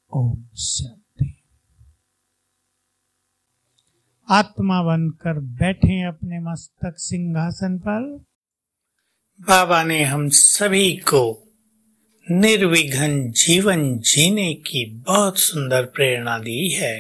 ओम शांति। आत्मा बनकर बैठे अपने मस्तक सिंहासन पर। बाबा ने हम सभी को निर्विघ्न जीवन जीने की बहुत सुंदर प्रेरणा दी है।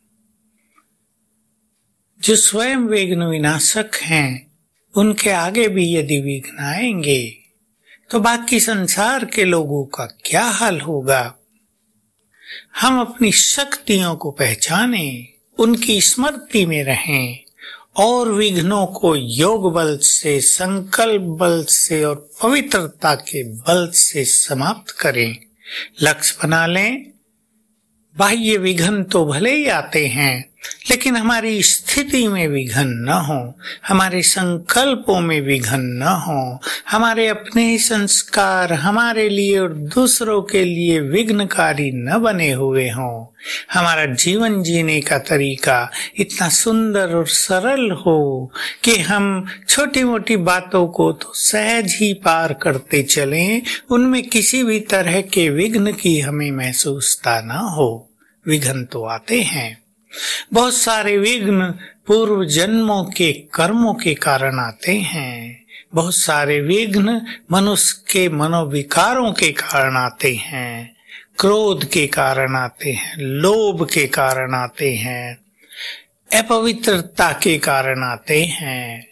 जो स्वयं विघ्न विनाशक हैं, उनके आगे भी यदि विघ्न आएंगे तो बाकी संसार के लोगों का क्या हाल होगा। हम अपनी शक्तियों को पहचानें, उनकी स्मृति में रहें और विघ्नों को योग बल से, संकल्प बल से और पवित्रता के बल से समाप्त करें। लक्ष्य बना लें। बाह्य विघ्न तो भले ही आते हैं, लेकिन हमारी स्थिति में विघ्न न हो, हमारे संकल्पों में विघ्न न हो, हमारे अपने ही संस्कार हमारे लिए और दूसरों के लिए विघ्नकारी न बने हुए हों। हमारा जीवन जीने का तरीका इतना सुंदर और सरल हो कि हम छोटी मोटी बातों को तो सहज ही पार करते चलें, उनमें किसी भी तरह के विघ्न की हमें महसूसता न हो। विघ्न तो आते हैं, बहुत सारे विघ्न पूर्व जन्मों के कर्मों के कारण आते हैं। बहुत सारे विघ्न मनुष्य के मनोविकारों के कारण आते हैं, क्रोध के कारण आते हैं, लोभ के कारण आते हैं, अपवित्रता के कारण आते हैं।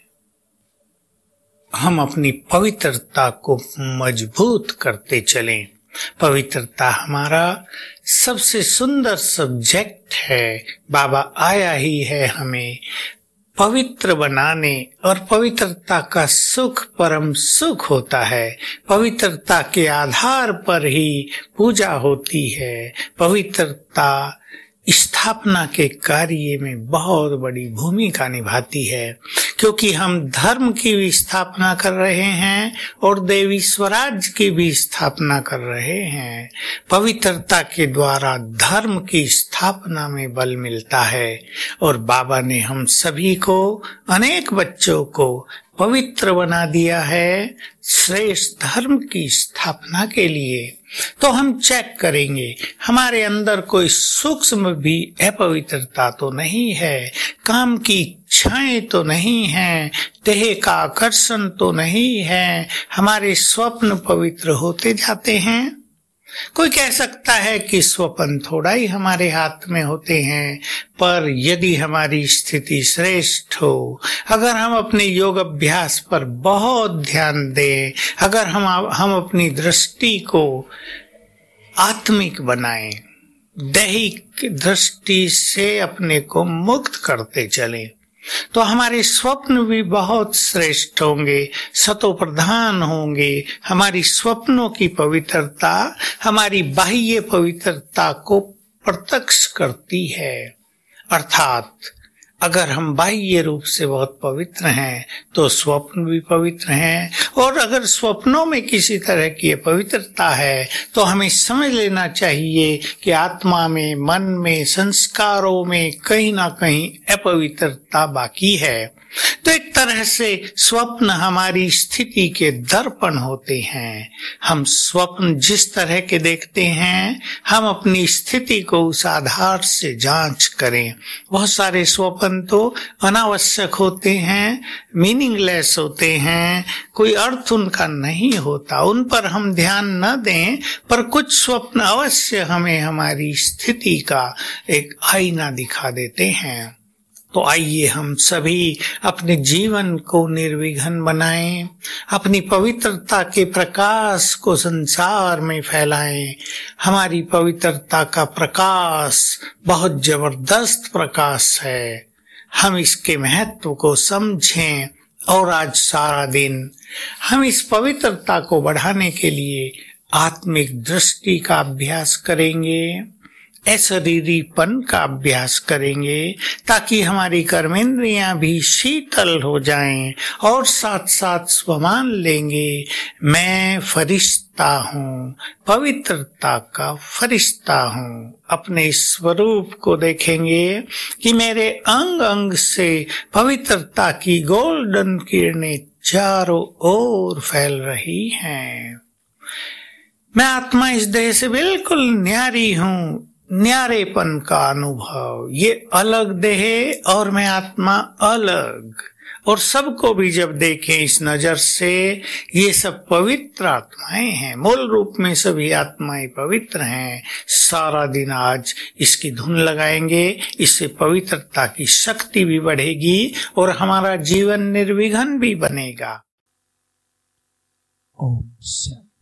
हम अपनी पवित्रता को मजबूत करते चलें। पवित्रता हमारा सबसे सुंदर सब्जेक्ट है। बाबा आया ही है हमें पवित्र बनाने, और पवित्रता का सुख परम सुख होता है। पवित्रता के आधार पर ही पूजा होती है। पवित्रता स्थापना के कार्य में बहुत बड़ी भूमिका निभाती है, क्योंकि हम धर्म की भी स्थापना कर रहे हैं और देवी स्वराज की भी स्थापना कर रहे हैं। पवित्रता के द्वारा धर्म की स्थापना में बल मिलता है, और बाबा ने हम सभी को, अनेक बच्चों को पवित्र बना दिया है श्रेष्ठ धर्म की स्थापना के लिए। तो हम चेक करेंगे हमारे अंदर कोई सूक्ष्म भी अपवित्रता तो नहीं है, काम की इच्छाएं तो नहीं है, देह का आकर्षण तो नहीं है, हमारे स्वप्न पवित्र होते जाते हैं। कोई कह सकता है कि स्वप्न थोड़ा ही हमारे हाथ में होते हैं, पर यदि हमारी स्थिति श्रेष्ठ हो, अगर हम अपने योग अभ्यास पर बहुत ध्यान दें, अगर हम अपनी दृष्टि को आत्मिक बनाएं, दैहिक दृष्टि से अपने को मुक्त करते चलें, तो हमारे स्वप्न भी बहुत श्रेष्ठ होंगे, सतो प्रधान होंगे। हमारी स्वप्नों की पवित्रता हमारी बाह्य पवित्रता को प्रत्यक्ष करती है। अर्थात अगर हम बाह्य रूप से बहुत पवित्र हैं तो स्वप्न भी पवित्र हैं, और अगर स्वप्नों में किसी तरह की अपवित्रता है तो हमें समझ लेना चाहिए कि आत्मा में, मन में, संस्कारों में कहीं ना कहीं अपवित्रता बाकी है। तो एक तरह से स्वप्न हमारी स्थिति के दर्पण होते हैं। हम स्वप्न जिस तरह के देखते हैं, हम अपनी स्थिति को उस आधार से जांच करें। बहुत सारे स्वप्न तो अनावश्यक होते हैं, मीनिंगलेस होते हैं, कोई अर्थ उनका नहीं होता, उन पर हम ध्यान न दें, पर कुछ स्वप्न अवश्य हमें हमारी स्थिति का एक आईना दिखा देते हैं। तो आइए हम सभी अपने जीवन को निर्विघ्न बनाएं, अपनी पवित्रता के प्रकाश को संसार में फैलाएं। हमारी पवित्रता का प्रकाश बहुत जबरदस्त प्रकाश है, हम इसके महत्व को समझें, और आज सारा दिन हम इस पवित्रता को बढ़ाने के लिए आत्मिक दृष्टि का अभ्यास करेंगे, अशरीरीपन का अभ्यास करेंगे, ताकि हमारी कर्मेंद्रियां भी शीतल हो जाएं, और साथ साथ स्वमान लेंगे, मैं फरिश्ता हूँ, पवित्रता का फरिश्ता हूँ। अपने स्वरूप को देखेंगे कि मेरे अंग अंग से पवित्रता की गोल्डन किरणें चारों ओर फैल रही हैं। मैं आत्मा इस देह से बिल्कुल न्यारी हूँ, न्यारेपन का अनुभव, ये अलग देह और मैं आत्मा अलग, और सबको भी जब देखें इस नजर से, ये सब पवित्र आत्माएं हैं। मूल रूप में सभी आत्माएं पवित्र हैं। सारा दिन आज इसकी धुन लगाएंगे, इससे पवित्रता की शक्ति भी बढ़ेगी और हमारा जीवन निर्विघ्न भी बनेगा। ओम शांति।